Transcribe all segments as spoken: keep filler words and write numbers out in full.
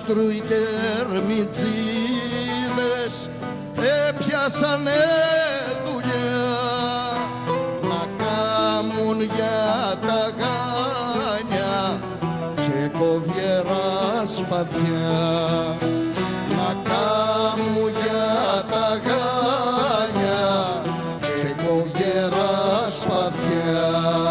άστρου οι κερμιτζίδες έπιασανε δουλειά να κάμουν για τα γάνια και κοβιέρα σπαθιά, να κάμουν για τα γάνια και κοβιέρα σπαθιά.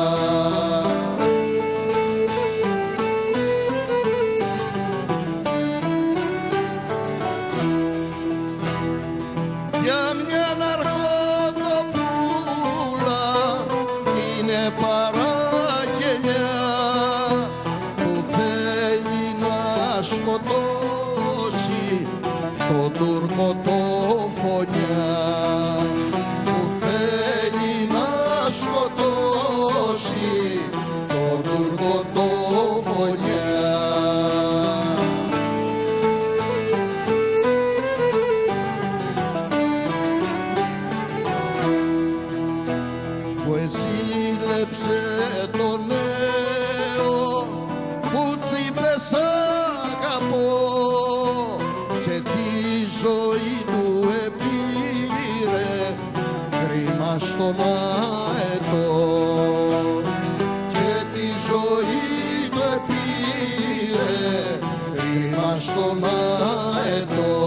Σκοτώσει το Τούρκο το φωνιά, που θέλει να σκοτώσει το Τούρκο το φωνιά. Που εσύλλεψε το νέο που τσίπεσα και τη ζωή του επήρε κρίμα στον αετό, και τη ζωή του επήρε κρίμα στον αετό.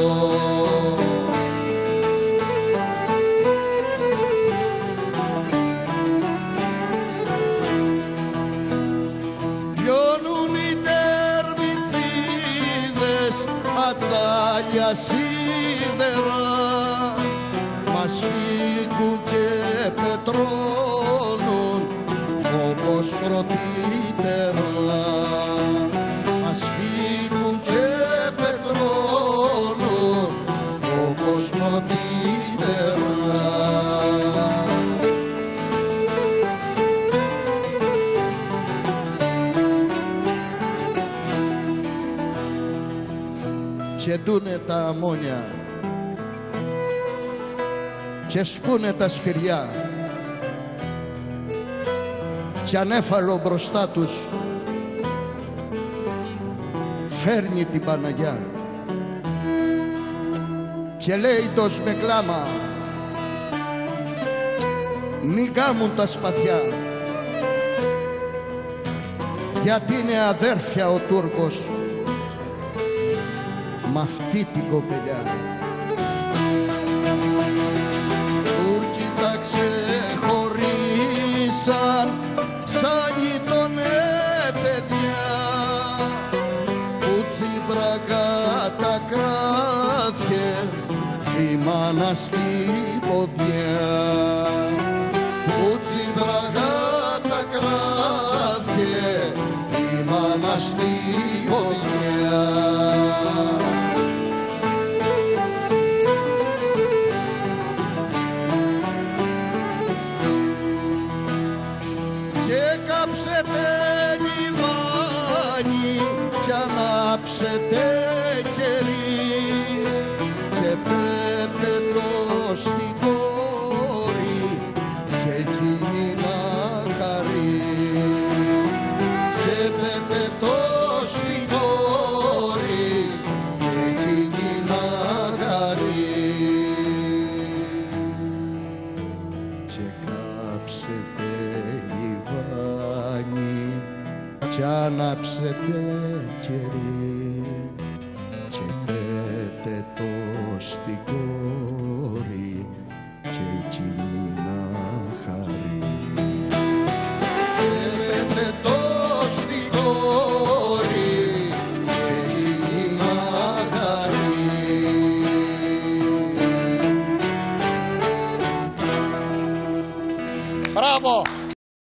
Ατσάλια σίδερα μας φύγουν και πετρώνουν όπως πρωτήτερα, μας φύγουν και πετρώνουν όπως πρωτήτερα. Και ντούνε τα αμμόνια και σπούνε τα σφυριά και ανέφαλο μπροστά τους φέρνει την Παναγιά και λέει τος με κλάμα μη κάμουν τα σπαθιά, γιατί είναι αδέρφια ο Τούρκος μ' αυτή την κοπελιά. Τούρκοι τα ξεχωρίσαν σαν γείτονε παιδιά, που τσιμπρακά τα κράθηκε η μάνα στη ποδιά, που τσιμπρακά τα κράθηκε η μάνα στη ποδιά. Κι ανάψετε κερί και πέτε το στην κόρη και εκείνη να χαρεί, και πέτε το στην κόρη και εκείνη να χαρεί, και κάψετε λιβάνι κι ανάψετε κερί.